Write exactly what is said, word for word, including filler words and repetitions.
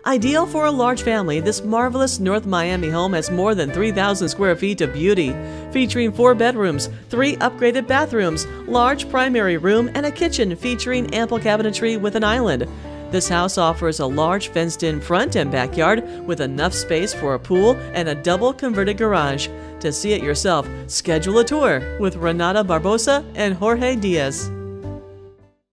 Ideal for a large family, this marvelous North Miami home has more than three thousand square feet of beauty, featuring four bedrooms, three upgraded bathrooms, large primary room, and a kitchen featuring ample cabinetry with an island. This house offers a large fenced-in front and backyard with enough space for a pool and a double converted garage. To see it yourself, schedule a tour with Renata Barbosa and Jorge Diaz.